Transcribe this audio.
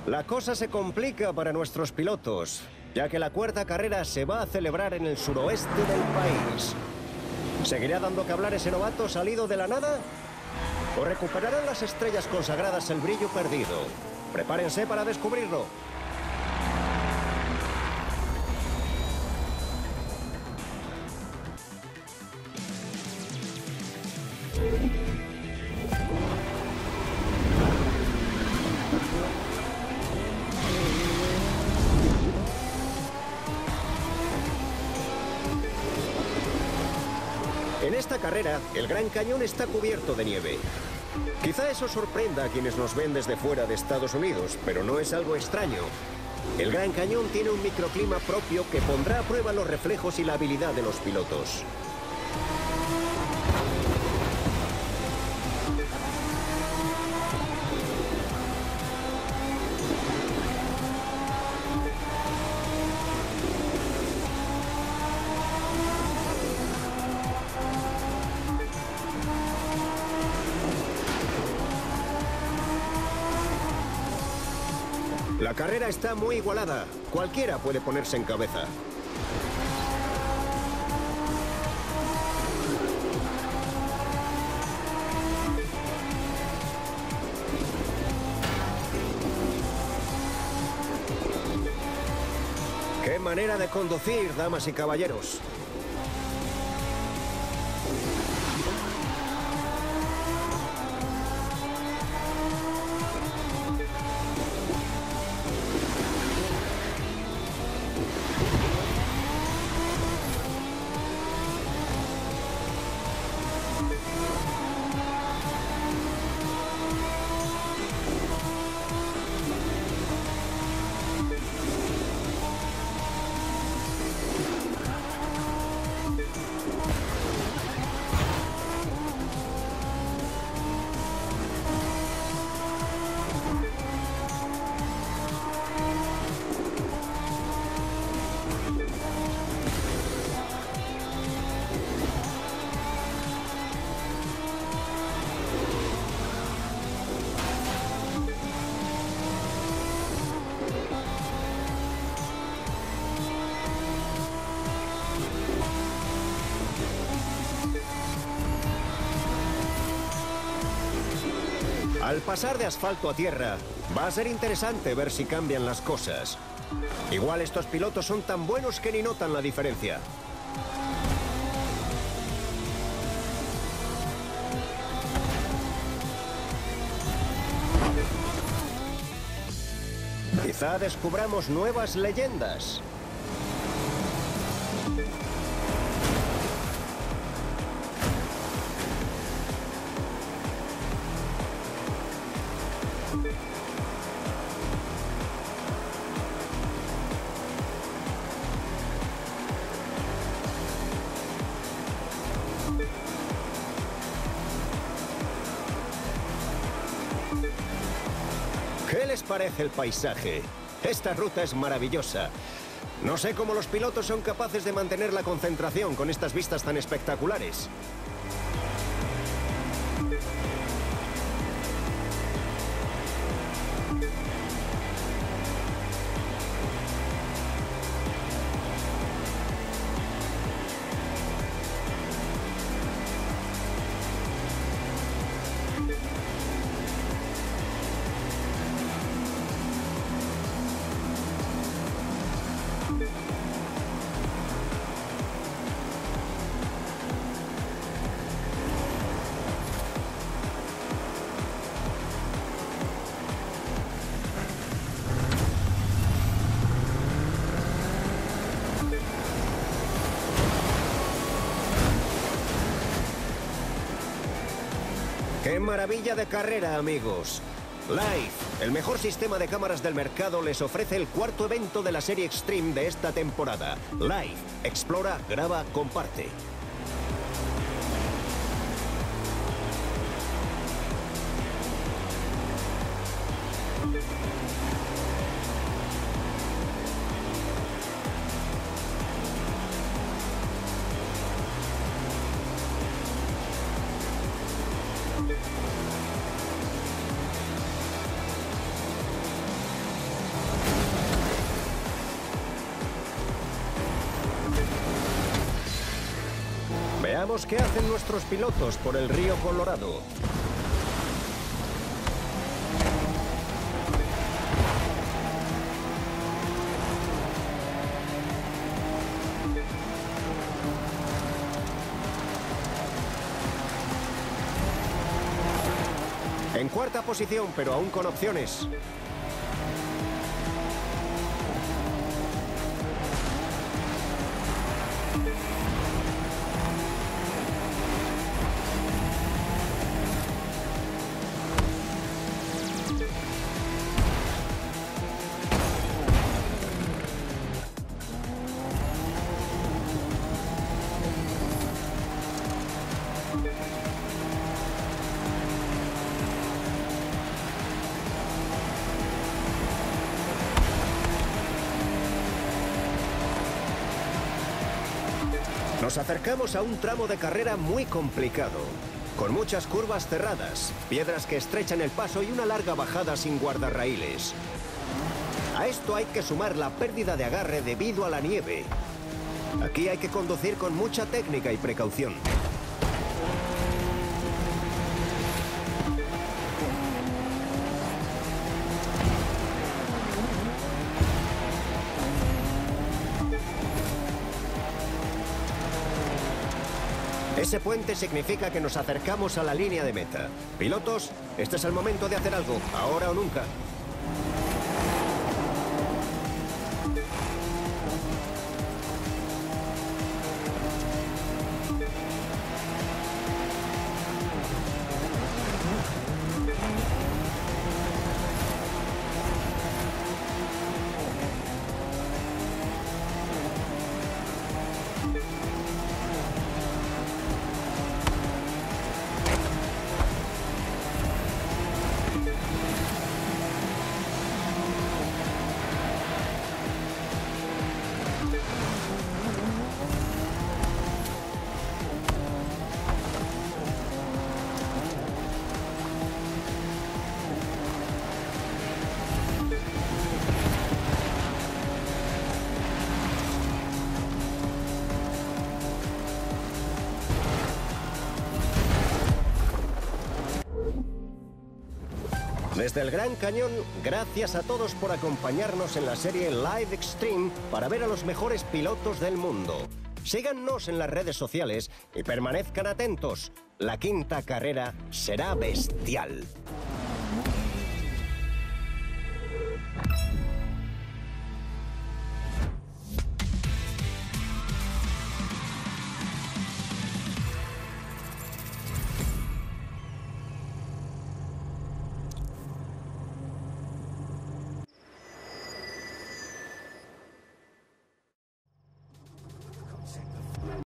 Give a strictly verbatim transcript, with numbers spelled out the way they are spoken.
La cosa se complica para nuestros pilotos, ya que la cuarta carrera se va a celebrar en el suroeste del país. ¿Seguirá dando que hablar ese novato salido de la nada? ¿O recuperarán las estrellas consagradas el brillo perdido? Prepárense para descubrirlo. En esta carrera, el Gran Cañón está cubierto de nieve. Quizá eso sorprenda a quienes nos ven desde fuera de Estados Unidos, pero no es algo extraño. El Gran Cañón tiene un microclima propio que pondrá a prueba los reflejos y la habilidad de los pilotos. La carrera está muy igualada. Cualquiera puede ponerse en cabeza. ¡Qué manera de conducir, damas y caballeros! Al pasar de asfalto a tierra, va a ser interesante ver si cambian las cosas. Igual estos pilotos son tan buenos que ni notan la diferencia. Quizá descubramos nuevas leyendas. ¿Qué les parece el paisaje? Esta ruta es maravillosa. No sé cómo los pilotos son capaces de mantener la concentración con estas vistas tan espectaculares. ¡Qué maravilla de carrera, amigos! Live, el mejor sistema de cámaras del mercado, les ofrece el cuarto evento de la serie Extreme de esta temporada. Live, explora, graba, comparte. Veamos qué hacen nuestros pilotos por el río Colorado. En cuarta posición, pero aún con opciones. Nos acercamos a un tramo de carrera muy complicado, con muchas curvas cerradas, piedras que estrechan el paso y una larga bajada sin guardarraíles. A esto hay que sumar la pérdida de agarre debido a la nieve. Aquí hay que conducir con mucha técnica y precaución. Ese puente significa que nos acercamos a la línea de meta. Pilotos, este es el momento de hacer algo, ahora o nunca. Desde el Gran Cañón, gracias a todos por acompañarnos en la serie Live Extreme para ver a los mejores pilotos del mundo. Síganos en las redes sociales y permanezcan atentos. La quinta carrera será bestial.